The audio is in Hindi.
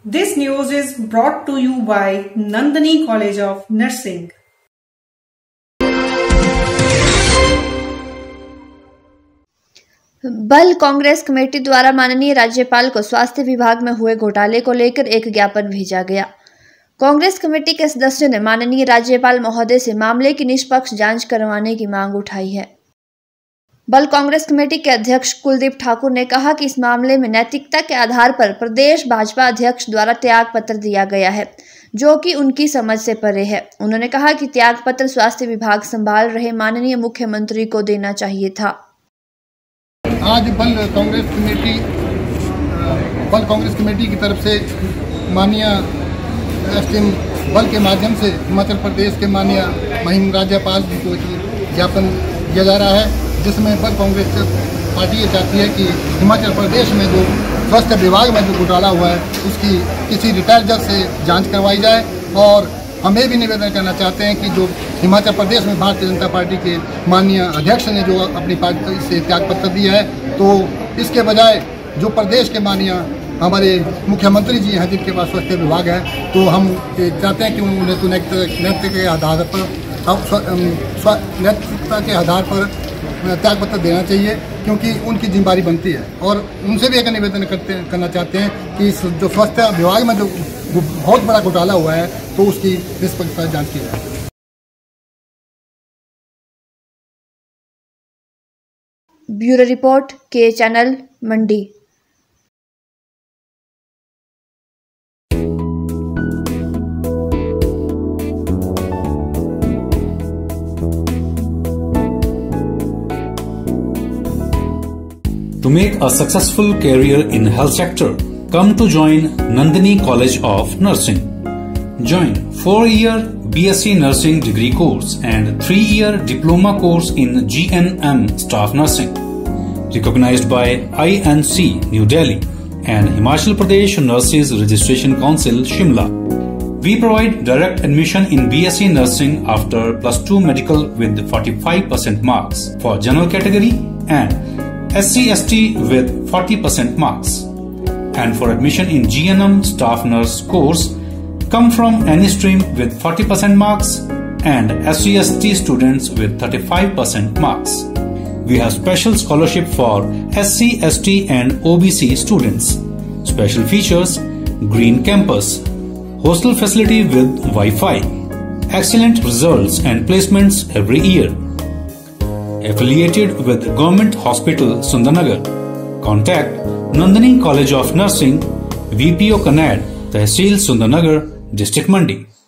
This news is brought to you by Nandini College of Nursing. बल कांग्रेस कमेटी द्वारा माननीय राज्यपाल को स्वास्थ्य विभाग में हुए घोटाले को लेकर एक ज्ञापन भेजा गया। कांग्रेस कमेटी के सदस्यों ने माननीय राज्यपाल महोदय से मामले की निष्पक्ष जांच करवाने की मांग उठाई है। बल कांग्रेस कमेटी के अध्यक्ष कुलदीप ठाकुर ने कहा कि इस मामले में नैतिकता के आधार पर प्रदेश भाजपा अध्यक्ष द्वारा त्याग पत्र दिया गया है, जो कि उनकी समझ से परे है। उन्होंने कहा कि त्याग पत्र स्वास्थ्य विभाग संभाल रहे माननीय मुख्यमंत्री को देना चाहिए था। आज बल कांग्रेस कमेटी की तरफ से माननीय एसडीएम बल के माध्यम से हिमाचल प्रदेश के माननीय महिम राज्यपाल जी को ज्ञापन दिया जा रहा है, जिसमें बल कांग्रेस पार्टी ये चाहती है कि हिमाचल प्रदेश में जो स्वास्थ्य विभाग में जो घोटाला हुआ है उसकी किसी रिटायर्ड जज से जांच करवाई जाए। और हम ये भी निवेदन करना चाहते हैं कि जो हिमाचल प्रदेश में भारतीय जनता पार्टी के माननीय अध्यक्ष ने जो अपनी पार्टी से त्यागपत्र दिया है, तो इसके बजाय जो प्रदेश के माननीय हमारे मुख्यमंत्री जी हैं जिनके पास स्वास्थ्य विभाग है, तो हम चाहते हैं कि उन्हें तो नैतिकता के आधार पर त्यागपत्र देना चाहिए, क्योंकि उनकी जिम्मेदारी बनती है। और उनसे भी एक निवेदन करना चाहते हैं कि जो स्वास्थ्य विभाग में जो बहुत बड़ा घोटाला हुआ है तो उसकी निष्पक्षता जांच की जाए। ब्यूरो रिपोर्ट के channel Mandi. To make a successful career in health sector, come to join Nandini College of Nursing. Join 4-year BSc Nursing degree course and 3-year diploma course in GNM Staff Nursing, recognized by INC New Delhi and Himachal Pradesh Nurses Registration Council Shimla. We provide direct admission in BSc Nursing after +2 medical with 45% marks for general category and SC/ST with 40% marks. And for admission in GNM Staff Nurse course, come from any stream with 40% marks and SC/ST students with 35% marks. We have special scholarship for SC/ST and OBC students. Special features: green campus, hostel facility with Wi-Fi, excellent results and placements every year. Affiliated with Government Hospital Sundarnagar. Contact Nandini College of Nursing, VPO Kanad, Tehsil Sundarnagar, District Mandi.